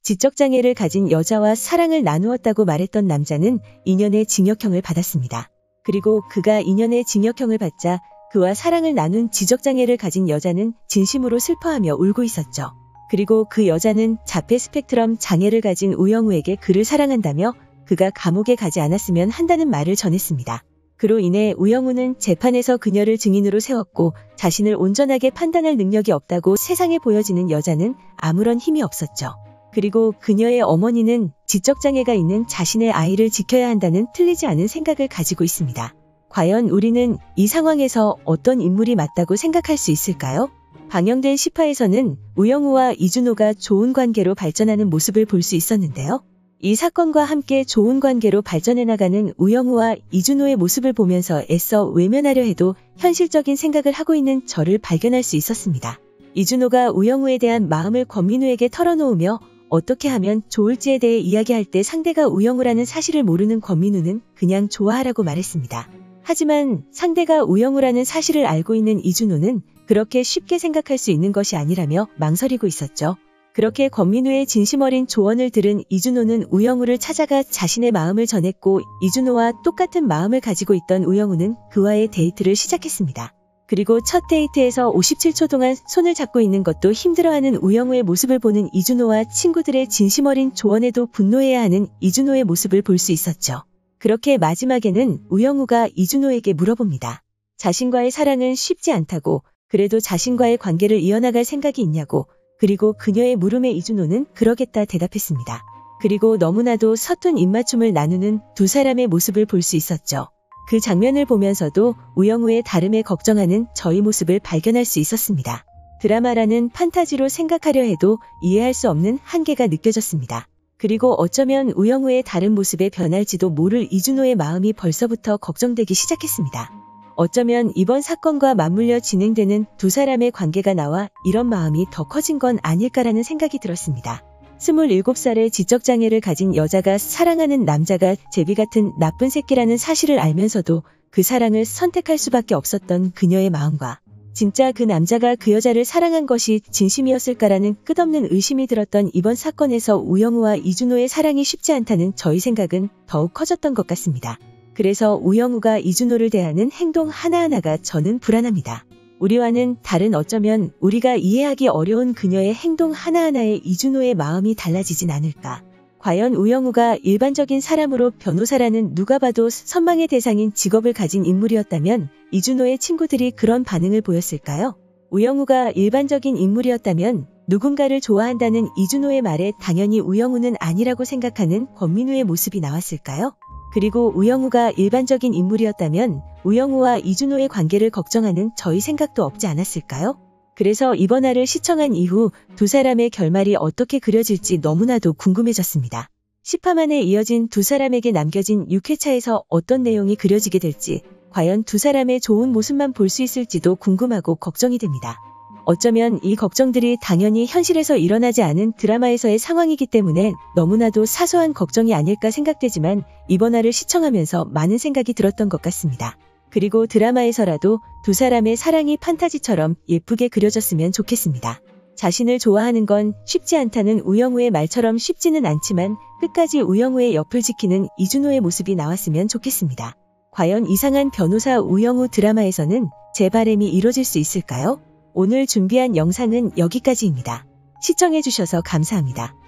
지적장애를 가진 여자와 사랑을 나누었다고 말했던 남자는 2년의 징역형을 받았습니다. 그리고 그가 2년의 징역형을 받자 그와 사랑을 나눈 지적장애를 가진 여자는 진심으로 슬퍼하며 울고 있었죠. 그리고 그 여자는 자폐 스펙트럼 장애를 가진 우영우에게 그를 사랑한다며 그가 감옥에 가지 않았으면 한다는 말을 전했습니다. 그로 인해 우영우는 재판에서 그녀를 증인으로 세웠고 자신을 온전하게 판단할 능력이 없다고 세상에 보여지는 여자는 아무런 힘이 없었죠. 그리고 그녀의 어머니는 지적장애가 있는 자신의 아이를 지켜야 한다는 틀리지 않은 생각을 가지고 있습니다. 과연 우리는 이 상황에서 어떤 인물이 맞다고 생각할 수 있을까요? 방영된 10화에서는 우영우와 이준호가 좋은 관계로 발전하는 모습을 볼 수 있었는데요. 이 사건과 함께 좋은 관계로 발전해 나가는 우영우와 이준호의 모습을 보면서 애써 외면하려 해도 현실적인 생각을 하고 있는 저를 발견할 수 있었습니다. 이준호가 우영우에 대한 마음을 권민우에게 털어놓으며 어떻게 하면 좋을지에 대해 이야기할 때 상대가 우영우라는 사실을 모르는 권민우는 그냥 좋아하라고 말했습니다. 하지만 상대가 우영우라는 사실을 알고 있는 이준호는 그렇게 쉽게 생각할 수 있는 것이 아니라며 망설이고 있었죠. 그렇게 권민우의 진심 어린 조언을 들은 이준호는 우영우를 찾아가 자신의 마음을 전했고 이준호와 똑같은 마음을 가지고 있던 우영우는 그와의 데이트를 시작했습니다. 그리고 첫 데이트에서 57초 동안 손을 잡고 있는 것도 힘들어하는 우영우의 모습을 보는 이준호와 친구들의 진심 어린 조언에도 분노해야 하는 이준호의 모습을 볼 수 있었죠. 그렇게 마지막에는 우영우가 이준호에게 물어봅니다. 자신과의 사랑은 쉽지 않다고, 그래도 자신과의 관계를 이어나갈 생각이 있냐고. 그리고 그녀의 물음에 이준호는 그러겠다 대답했습니다. 그리고 너무나도 서툰 입맞춤을 나누는 두 사람의 모습을 볼 수 있었죠. 그 장면을 보면서도 우영우의 다름에 걱정하는 저의 모습을 발견할 수 있었습니다. 드라마라는 판타지로 생각하려 해도 이해할 수 없는 한계가 느껴졌습니다. 그리고 어쩌면 우영우의 다른 모습에 변할지도 모를 이준호의 마음이 벌써부터 걱정되기 시작했습니다. 어쩌면 이번 사건과 맞물려 진행되는 두 사람의 관계가 나와 이런 마음이 더 커진 건 아닐까라는 생각이 들었습니다. 27살의 지적장애를 가진 여자가 사랑하는 남자가 제비 같은 나쁜 새끼라는 사실을 알면서도 그 사랑을 선택할 수밖에 없었던 그녀의 마음과 진짜 그 남자가 그 여자를 사랑한 것이 진심이었을까라는 끝없는 의심이 들었던 이번 사건에서 우영우와 이준호의 사랑이 쉽지 않다는 저의 생각은 더욱 커졌던 것 같습니다. 그래서 우영우가 이준호를 대하는 행동 하나하나가 저는 불안합니다. 우리와는 다른 어쩌면 우리가 이해하기 어려운 그녀의 행동 하나하나에 이준호의 마음이 달라지진 않을까. 과연 우영우가 일반적인 사람으로 변호사라는 누가 봐도 선망의 대상인 직업을 가진 인물이었다면 이준호의 친구들이 그런 반응을 보였을까요? 우영우가 일반적인 인물이었다면 누군가를 좋아한다는 이준호의 말에 당연히 우영우는 아니라고 생각하는 권민우의 모습이 나왔을까요? 그리고 우영우가 일반적인 인물이었다면 우영우와 이준호의 관계를 걱정하는 저희 생각도 없지 않았을까요? 그래서 이번 화를 시청한 이후 두 사람의 결말이 어떻게 그려질지 너무나도 궁금해졌습니다. 10화 만에 이어진 두 사람에게 남겨진 6회차에서 어떤 내용이 그려지게 될지, 과연 두 사람의 좋은 모습만 볼 수 있을지도 궁금하고 걱정이 됩니다. 어쩌면 이 걱정들이 당연히 현실에서 일어나지 않은 드라마에서의 상황이기 때문에 너무나도 사소한 걱정이 아닐까 생각되지만 이번 화를 시청하면서 많은 생각이 들었던 것 같습니다. 그리고 드라마에서라도 두 사람의 사랑이 판타지처럼 예쁘게 그려졌으면 좋겠습니다. 자신을 좋아하는 건 쉽지 않다는 우영우의 말처럼 쉽지는 않지만 끝까지 우영우의 옆을 지키는 이준호의 모습이 나왔으면 좋겠습니다. 과연 이상한 변호사 우영우 드라마에서는 제 바람이 이뤄질 수 있을까요? 오늘 준비한 영상은 여기까지입니다. 시청해주셔서 감사합니다.